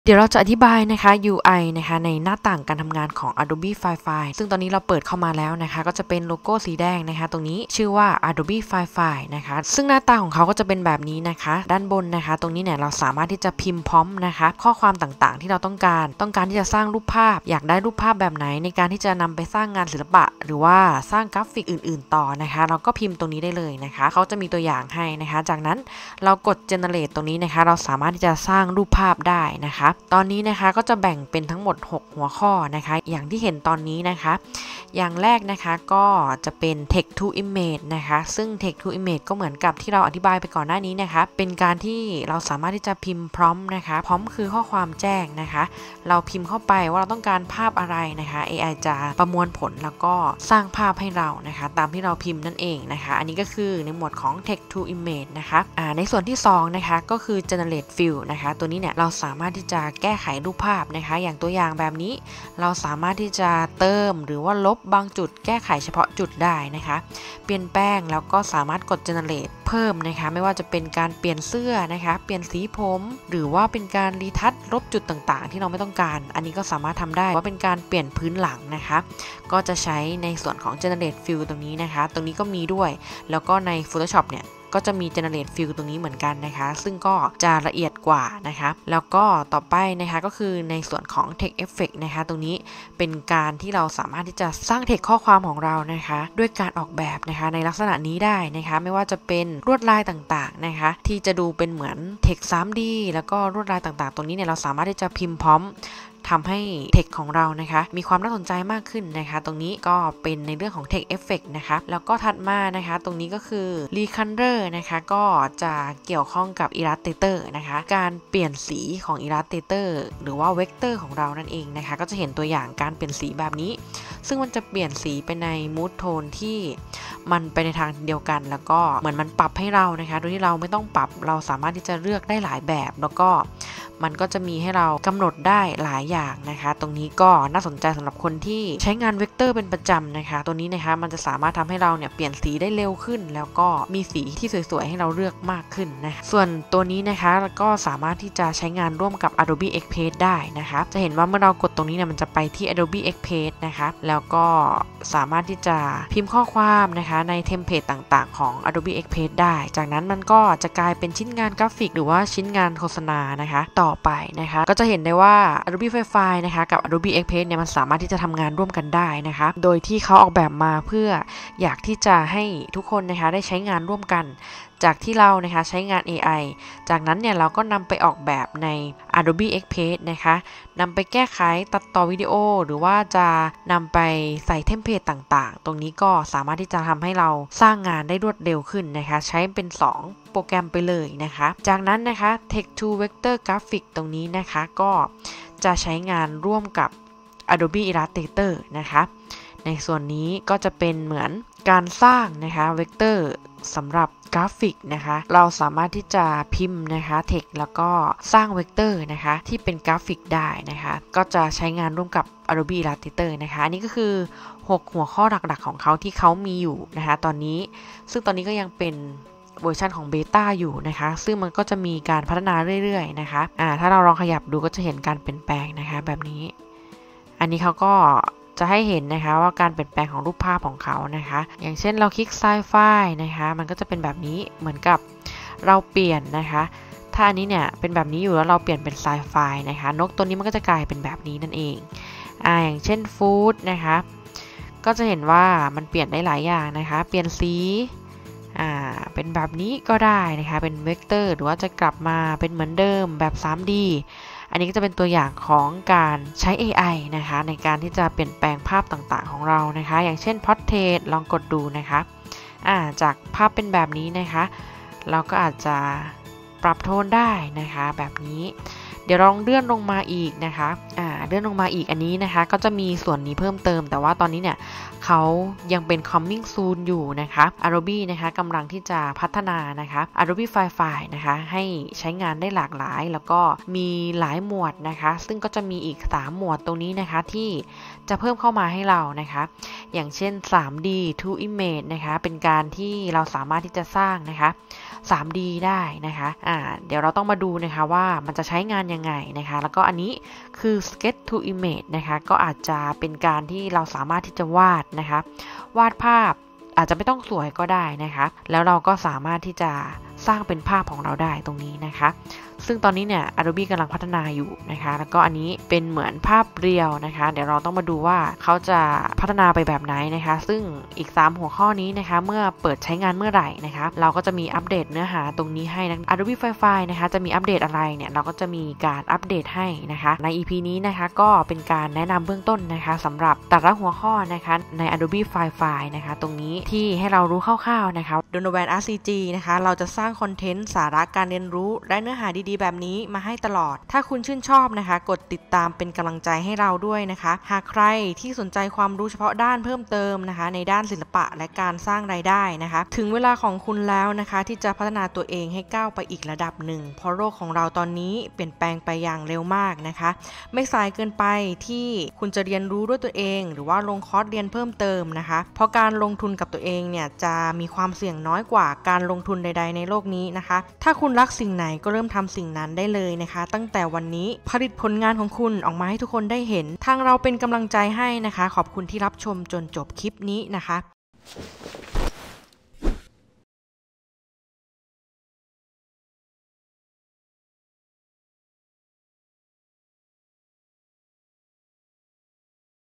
เดี๋ยวเราจะอธิบายนะคะ UI นะคะในหน้าต่างการทำงานของ Adobe Firefly ซึ่งตอนนี้เราเปิดเข้ามาแล้วนะคะก็จะเป็นโลโก้สีแดงนะคะตรงนี้ชื่อว่า Adobe Firefly นะคะซึ่งหน้าตาของเขาก็จะเป็นแบบนี้นะคะด้านบนนะคะตรงนี้เนี่ยเราสามารถที่จะพิมพ์พร้อมนะคะข้อความต่างๆที่เราต้องการที่จะสร้างรูปภาพอยากได้รูปภาพแบบไหนในการที่จะนำไปสร้างงานศิลปะหรือว่าสร้างกราฟิกอื่นๆต่อนะคะเราก็พิมพ์ตรงนี้ได้เลยนะคะเขาจะมีตัวอย่างให้นะคะจากนั้นเรากด generate ตรงนี้นะคะเราสามารถที่จะสร้างรูปภาพได้นะคะตอนนี้นะคะก็จะแบ่งเป็นทั้งหมด6หัวข้อนะคะอย่างที่เห็นตอนนี้นะคะอย่างแรกนะคะก็จะเป็น text to image นะคะซึ่ง text to image ก็เหมือนกับที่เราอธิบายไปก่อนหน้านี้นะคะเป็นการที่เราสามารถที่จะพิมพ์ prompt นะคะ prompt คือข้อความแจ้งนะคะเราพิมพ์เข้าไปว่าเราต้องการภาพอะไรนะคะ AI จะประมวลผลแล้วก็สร้างภาพให้เรานะคะตามที่เราพิมพ์นั่นเองนะคะอันนี้ก็คือในหมวดของ text to image นะคะในส่วนที่2นะคะก็คือ generate fill นะคะตัวนี้เนี่ยเราสามารถที่จะแก้ไขรูปภาพนะคะอย่างตัวอย่างแบบนี้เราสามารถที่จะเติมหรือว่าลบบางจุดแก้ไขเฉพาะจุดได้นะคะเปลี่ยนแปลงแล้วก็สามารถกด generate เพิ่มนะคะไม่ว่าจะเป็นการเปลี่ยนเสื้อนะคะเปลี่ยนสีผมหรือว่าเป็นการรีทัชลบจุดต่างๆที่เราไม่ต้องการอันนี้ก็สามารถทำได้ว่าเป็นการเปลี่ยนพื้นหลังนะคะก็จะใช้ในส่วนของ generate fill ตรงนี้นะคะตรงนี้ก็มีด้วยแล้วก็ใน Photoshop เนี่ยก็จะมี generate fill ตรงนี้เหมือนกันนะคะซึ่งก็จะละเอียดกว่านะคะแล้วก็ต่อไปนะคะก็คือในส่วนของ text effect นะคะตรงนี้เป็นการที่เราสามารถที่จะสร้าง text ข้อความของเรานะคะด้วยการออกแบบนะคะในลักษณะนี้ได้นะคะไม่ว่าจะเป็นลวดลายต่างๆนะคะที่จะดูเป็นเหมือน text 3D แล้วก็ลวดลายต่างๆตรงนี้เนี่ยเราสามารถที่จะพิมพ์พร้อมทำให้ text ของเรานะคะมีความน่าสนใจมากขึ้นนะคะตรงนี้ก็เป็นในเรื่องของ text effect นะคะแล้วก็ถัดมานะคะตรงนี้ก็คือ recolor นะคะก็จะเกี่ยวข้องกับ Illustrator นะคะการเปลี่ยนสีของ Illustrator หรือว่า Vector ของเรานั่นเองนะคะก็จะเห็นตัวอย่างการเปลี่ยนสีแบบนี้ซึ่งมันจะเปลี่ยนสีไปใน mood tone ที่มันไปในทางเดียวกันแล้วก็เหมือนมันปรับให้เรานะคะโดยที่เราไม่ต้องปรับเราสามารถที่จะเลือกได้หลายแบบแล้วก็มันก็จะมีให้เรากำหนดได้หลายอย่างนะคะตรงนี้ก็น่าสนใจสำหรับคนที่ใช้งานเวกเตอร์เป็นประจำนะคะตัวนี้นะคะมันจะสามารถทำให้เราเนี่ยเปลี่ยนสีได้เร็วขึ้นแล้วก็มีสีที่สวยๆให้เราเลือกมากขึ้นนะคะส่วนตัวนี้นะคะก็สามารถที่จะใช้งานร่วมกับ Adobe Express ได้นะคะจะเห็นว่าเมื่อเรากดตรงนี้เนี่ยมันจะไปที่ Adobe Express นะคะแล้วก็สามารถที่จะพิมพ์ข้อความนะคะในเทมเพลตต่างๆของ Adobe Express ได้จากนั้นมันก็จะกลายเป็นชิ้นงานกราฟิกหรือว่าชิ้นงานโฆษณานะคะต่อไปนะคะก็จะเห็นได้ว่า Adobe Firefly นะคะกับ Adobe Express เนี่ยมันสามารถที่จะทำงานร่วมกันได้นะคะโดยที่เขาออกแบบมาเพื่ออยากที่จะให้ทุกคนนะคะได้ใช้งานร่วมกันจากที่เรานะคะใช้งาน AI จากนั้นเนี่ยเราก็นำไปออกแบบใน Adobe Express นะคะนำไปแก้ไขตัดต่อวิดีโอหรือว่าจะนำไปใส่เทมเพลตต่างๆตรงนี้ก็สามารถที่จะทำให้เราสร้างงานได้รวดเร็วขึ้นนะคะใช้เป็น2โปรแกรมไปเลยนะคะจากนั้นนะคะ Text to Vector Graphic ตรงนี้นะคะก็จะใช้งานร่วมกับ Adobe Illustrator นะคะในส่วนนี้ก็จะเป็นเหมือนการสร้างนะคะเวกเตอร์สำหรับกราฟิกนะคะเราสามารถที่จะพิมพ์นะคะเทคแล้วก็สร้างเวกเตอร์นะคะที่เป็นกราฟิกได้นะคะก็จะใช้งานร่วมกับ Adobe Illustrator นะคะอันนี้ก็คือ6หัวข้อหลักๆของเขาที่เขามีอยู่นะคะตอนนี้ซึ่งตอนนี้ก็ยังเป็นเวอร์ชันของเบต้าอยู่นะคะซึ่งมันก็จะมีการพัฒนาเรื่อยๆนะคะถ้าเราลองขยับดูก็จะเห็นการเปลี่ยนแปลงนะคะแบบนี้อันนี้เขาก็จะให้เห็นนะคะว่าการเปลี่ยนแปลงของรูปภาพของเขานะคะอย่างเช่นเราคลิกไซไฟนะคะมันก็จะเป็นแบบนี้เหมือนกับเราเปลี่ยนนะคะถ้าอันนี้เนี่ยเป็นแบบนี้อยู่แล้วเราเปลี่ยนเป็นไซไฟนะคะนกตัวนี้มันก็จะกลายเป็นแบบนี้นั่นเองอย่างเช่นฟู้ดนะคะก็จะเห็นว่ามันเปลี่ยนได้หลายอย่างนะคะเปลี่ยนสีเป็นแบบนี้ก็ได้นะคะเป็นเวกเตอร์หรือว่าจะกลับมาเป็นเหมือนเดิมแบบ 3D อันนี้ก็จะเป็นตัวอย่างของการใช้ AI นะคะในการที่จะเปลี่ยนแปลงภาพต่างๆของเรานะคะอย่างเช่น Portrait ลองกดดูนะคะจากภาพเป็นแบบนี้นะคะเราก็อาจจะปรับโทนได้นะคะแบบนี้เดี๋ยวลองเลื่อนลงมาอีกนะคะเลื่อนลงมาอีกอันนี้นะคะก็จะมีส่วนนี้เพิ่มเติมแต่ว่าตอนนี้เนี่ยเขายังเป็น coming soon อยู่นะคะ Adobe นะคะกำลังที่จะพัฒนานะคะ Adobe Firefly นะคะให้ใช้งานได้หลากหลายแล้วก็มีหลายหมวดนะคะซึ่งก็จะมีอีก3หมวดตรงนี้นะคะที่จะเพิ่มเข้ามาให้เรานะคะอย่างเช่น 3D to image นะคะเป็นการที่เราสามารถที่จะสร้างนะคะ 3D ได้นะคะเดี๋ยวเราต้องมาดูนะคะว่ามันจะใช้งานยังไงนะคะแล้วก็อันนี้คือ sketch to image นะคะก็อาจจะเป็นการที่เราสามารถที่จะวาดนะคะวาดภาพอาจจะไม่ต้องสวยก็ได้นะคะแล้วเราก็สามารถที่จะสร้างเป็นภาพของเราได้ตรงนี้นะคะซึ่งตอนนี้เนี่ย Adobe กำลังพัฒนาอยู่นะคะแล้วก็อันนี้เป็นเหมือนภาพเรียวนะคะเดี๋ยวเราต้องมาดูว่าเขาจะพัฒนาไปแบบไหนนะคะซึ่งอีก3หัวข้อนี้นะคะเมื่อเปิดใช้งานเมื่อไหร่นะคะเราก็จะมีอัปเดตเนื้อหาตรงนี้ให้นะ Adobe Firefly นะคะจะมีอัปเดตอะไรเนี่ยเราก็จะมีการอัปเดตให้นะคะใน EP นี้นะคะก็เป็นการแนะนำเบื้องต้นนะคะสำหรับแต่ละหัวข้อนะคะใน Adobe Firefly นะคะตรงนี้ที่ให้เรารู้คร่าวๆนะคะ Donovan RCG นะคะเราจะสร้างคอนเทนต์สาระการเรียนรู้และเนื้อหาดีๆแบบนี้มาให้ตลอดถ้าคุณชื่นชอบนะคะกดติดตามเป็นกำลังใจให้เราด้วยนะคะหากใครที่สนใจความรู้เฉพาะด้านเพิ่มเติมนะคะในด้านศิลปะและการสร้างรายได้นะคะถึงเวลาของคุณแล้วนะคะที่จะพัฒนาตัวเองให้ก้าวไปอีกระดับหนึ่งเพราะโลกของเราตอนนี้เปลี่ยนแปลงไปอย่างเร็วมากนะคะไม่สายเกินไปที่คุณจะเรียนรู้ด้วยตัวเองหรือว่าลงคอร์สเรียนเพิ่มเติมนะคะเพราะการลงทุนกับตัวเองเนี่ยจะมีความเสี่ยงน้อยกว่าการลงทุนใดๆในโลกนี้นะคะถ้าคุณรักสิ่งไหนก็เริ่มทำสิ่งนั้นได้เลยนะคะตั้งแต่วันนี้ผลิตผลงานของคุณออกมาให้ทุกคนได้เห็นทางเราเป็นกำลังใจให้นะคะขอบคุณที่รับชมจนจบคลิปนี้นะคะ